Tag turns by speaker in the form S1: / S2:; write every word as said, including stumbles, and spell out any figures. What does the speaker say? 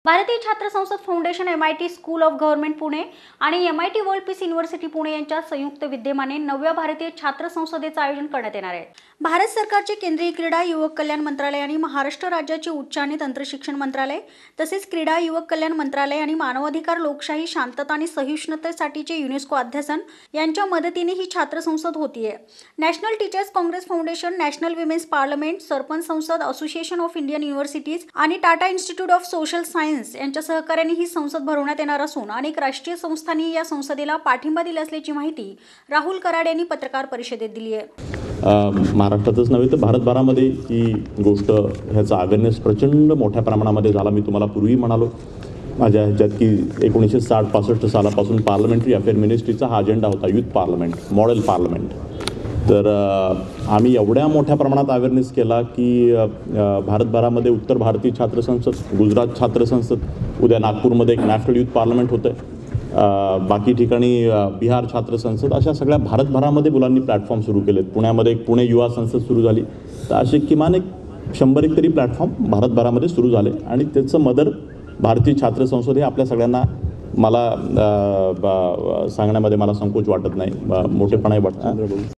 S1: भारतीय Chhatra Sansad foundation, M I T school of government Pune आणि M I T world peace university Pune यांच्या संयुक्त विद्यमाने नवव्या भारतीय छात्र संसदेचे आयोजन करण्यात येणार आहे। भारत सरकारचे केंद्रीय क्रीडा युवक कल्याण मंत्रालय आणि महाराष्ट्र राज्याचे उच्च आणि तंत्रशिक्षण मंत्रालय तसेच क्रीडा युवक कल्याण मंत्रालय आणि मानवाधिकार, लोकशाही, शांतता आणि सहिष्णुतेसाठीचे युनेस्को अध्यासन यांच्या मदतीने ही छात्र संसद होतीये। National teachers congress foundation, national women's parliament, Sarpanch Sansad, association of Indian universities आणि Tata institute of social science यांच्या सहकार्याने ही संसद भरवण्यात येणार असून अनेक राष्ट्रीय संस्थांनी या संसदेला पाठिंबा दिला असल्याची माहिती राहुल कराड यांनी पत्रकार परिषदेत दिली आहे।
S2: महाराष्ट्रातच नव्हे तर भारतभरामध्ये ही गोष्ट ह्याचा अवेअरनेस प्रचंड मोठ्या प्रमाणामध्ये झाला। मी तुम्हाला पूर्वी म्हणालो माझ्या ह्याच्यात की एकोणीसशे साठ पासष्ट सालापासून पार्लमेंटरी अफेअर मिनिस्ट्रीचा हा अजेंडा होता, युथ पार्लमेंट, मॉडेल पार्लमेंट। तर आम्ही एवढ्या मोठ्या प्रमाणात अवेअरनेस केला की भारतभरामध्ये उत्तर भारतीय छात्र संसद, गुजरात छात्र संसद, उद्या नागपूरमध्ये एक नॅशनल युथ पार्लमेंट होतं आहे, बाकी ठिकाणी बिहार छात्र संसद, अशा सगळ्या भारतभरामध्ये मुलांनी प्लॅटफॉर्म सुरू केलेत। पुण्यामध्ये एक पुणे युवा संसद सुरू झाली। तर असे किमान एक शंभर एक तरी प्लॅटफॉर्म भारतभरामध्ये सुरू झाले आणि त्याचं मदर भारतीय छात्र संसद हे आपल्या सगळ्यांना मला सांगण्यामध्ये मला संकोच वाटत नाही, मोठेपणाही वाटत।